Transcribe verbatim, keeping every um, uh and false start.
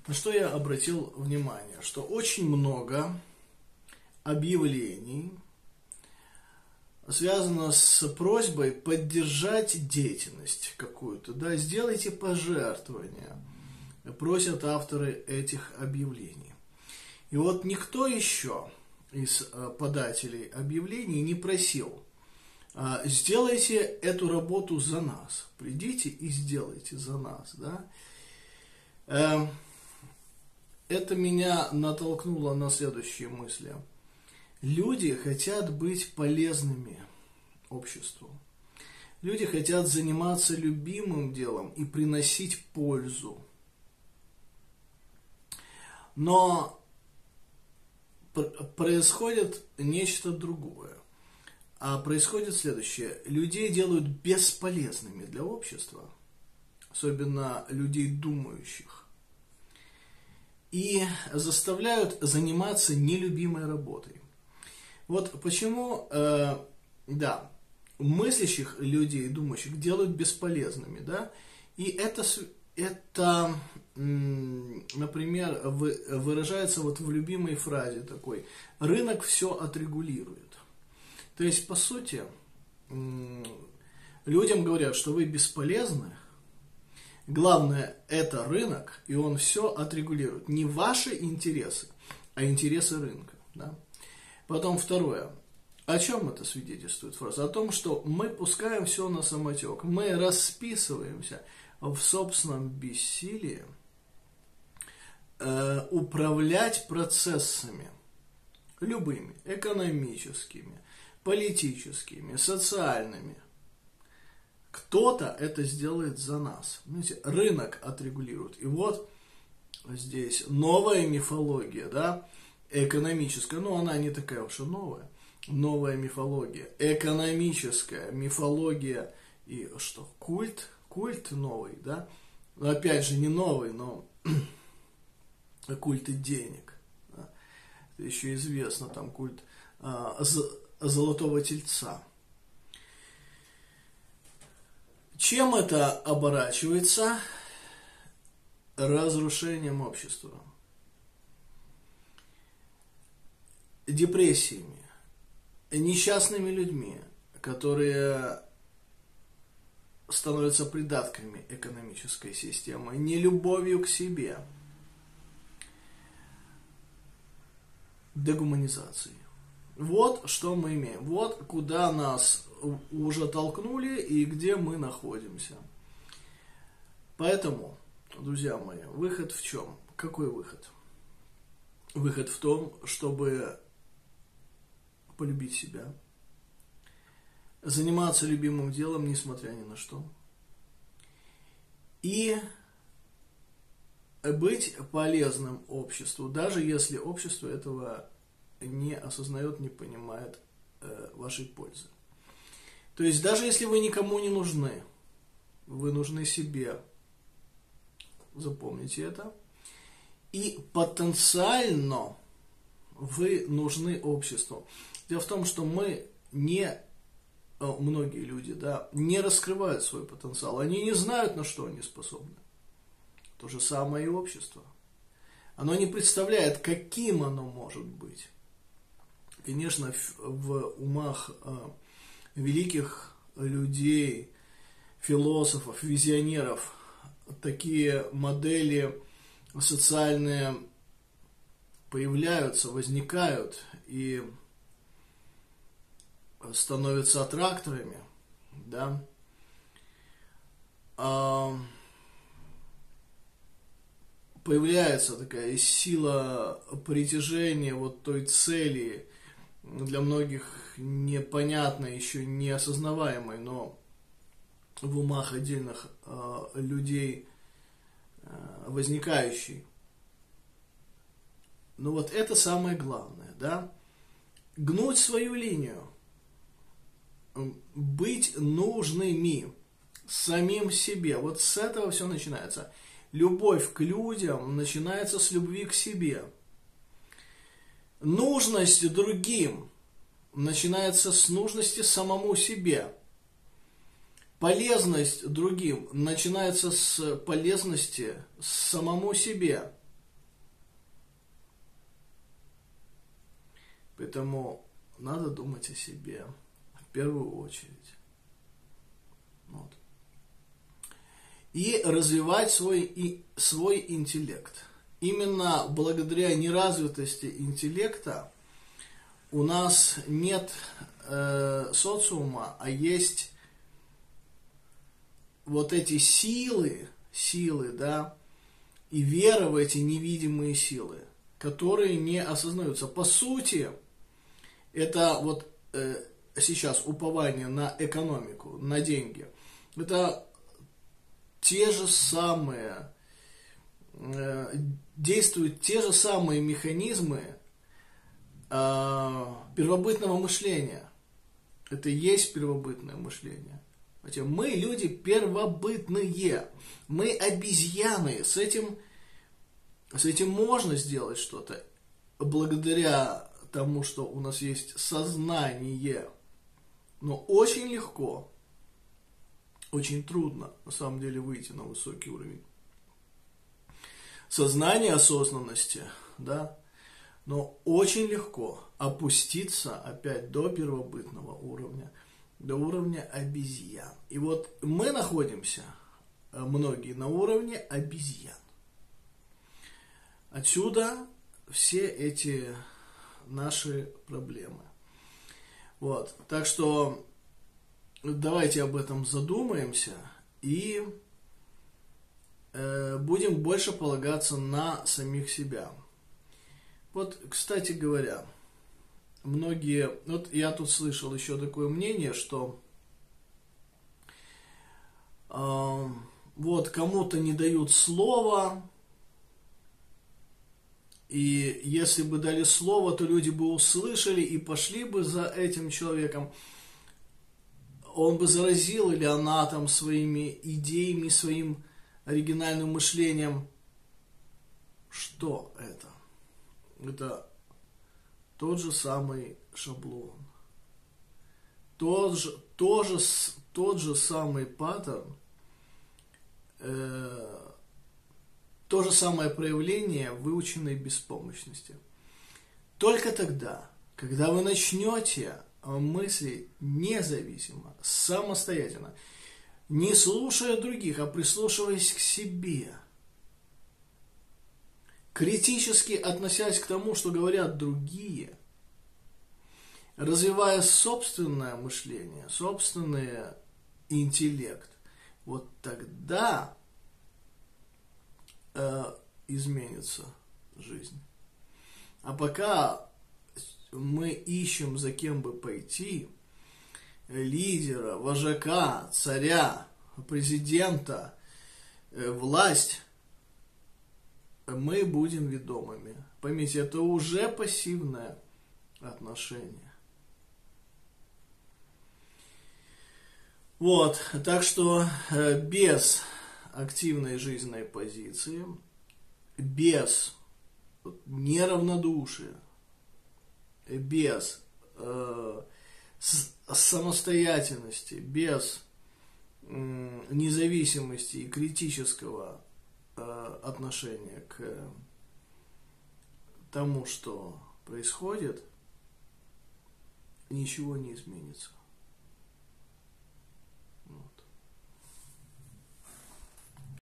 На что я обратил внимание, что очень много объявлений связано с просьбой поддержать деятельность какую-то, да, сделайте пожертвования, просят авторы этих объявлений. И вот никто еще из подателей объявлений не просил: сделайте эту работу за нас, придите и сделайте за нас, да. Это меня натолкнуло на следующие мысли. Люди хотят быть полезными обществу. Люди хотят заниматься любимым делом и приносить пользу. Но происходит нечто другое. А происходит следующее. Людей делают бесполезными для общества, особенно людей думающих, и заставляют заниматься нелюбимой работой. Вот почему, э, да, мыслящих людей, думающих, делают бесполезными, да, и это, это например, выражается вот в любимой фразе такой: рынок все отрегулирует. То есть, по сути, людям говорят, что вы бесполезны, главное это рынок, и он все отрегулирует. Не ваши интересы, а интересы рынка, да. Потом второе. О чем это свидетельствует фраза? О том, что мы пускаем все на самотек. Мы расписываемся в собственном бессилии э, управлять процессами любыми, экономическими, политическими, социальными. Кто-то это сделает за нас. Знаете, рынок отрегулирует. И вот здесь новая мифология, да, экономическая, но она не такая уж и новая. Новая мифология, экономическая мифология и что? Культ, культ новый, да? Но опять же не новый, но культы денег. Да? Это еще известно, там культ а, золотого тельца. Чем это оборачивается? Разрушением общества. Депрессиями, несчастными людьми, которые становятся придатками экономической системы, нелюбовью к себе, дегуманизацией. Вот что мы имеем. Вот куда нас уже толкнули и где мы находимся. Поэтому, друзья мои, выход в чем? Какой выход? Выход в том, чтобы полюбить себя, заниматься любимым делом, несмотря ни на что, и быть полезным обществу, даже если общество этого не осознает, не понимает э, вашей пользы. То есть даже если вы никому не нужны, вы нужны себе, запомните это, и потенциально вы нужны обществу. Дело в том, что мы не, многие люди, да, не раскрывают свой потенциал. Они не знают, на что они способны. То же самое и общество. Оно не представляет, каким оно может быть. Конечно, в умах великих людей, философов, визионеров такие модели социальные появляются, возникают и становятся аттракторами, да. Появляется такая сила притяжения вот той цели, для многих непонятной, еще не осознаваемой, но в умах отдельных э, людей э, возникающей. Но вот это самое главное, да? Гнуть свою линию, быть нужными самим себе. Вот с этого все начинается. Любовь к людям начинается с любви к себе. Нужность другим начинается с нужности самому себе. Полезность другим начинается с полезности самому себе. Поэтому надо думать о себе в первую очередь. Вот. И развивать свой, и, свой интеллект. Именно благодаря неразвитости интеллекта у нас нет э, социума, а есть вот эти силы, силы, да, и вера в эти невидимые силы, которые не осознаются. По сути, это вот э, сейчас упование на экономику, на деньги. Это те же самые, э, действуют те же самые механизмы э, первобытного мышления. Это и есть первобытное мышление. Хотя мы люди первобытные, мы обезьяны, с этим, с этим можно сделать что-то, благодаря тому, что у нас есть сознание, но очень легко, очень трудно, на самом деле, выйти на высокий уровень сознания, осознанности, да, но очень легко опуститься опять до первобытного уровня, до уровня обезьян. И вот мы находимся, многие, на уровне обезьян. Отсюда все эти наши проблемы. Вот. Так что давайте об этом задумаемся и э, будем больше полагаться на самих себя. Вот, кстати говоря, многие, вот я тут слышал еще такое мнение, что э, вот кому-то не дают слова, и если бы дали слово, то люди бы услышали и пошли бы за этим человеком. Он бы заразил, или она там своими идеями, своим оригинальным мышлением. Что это? Это тот же самый шаблон. Тот же, тот же, тот же самый паттерн, э, то же самое проявление выученной беспомощности. Только тогда, когда вы начнете мыслить независимо, самостоятельно, не слушая других, а прислушиваясь к себе, критически относясь к тому, что говорят другие, развивая собственное мышление, собственный интеллект, вот тогда э, изменится жизнь. А пока мы ищем, за кем бы пойти, лидера, вожака, царя, президента, э, власть, мы будем ведомыми. Поймите, это уже пассивное отношение. Вот, так что э, без активной жизненной позиции, без неравнодушия, без э, самостоятельности, без э, независимости и критического э, отношения к тому, что происходит, ничего не изменится.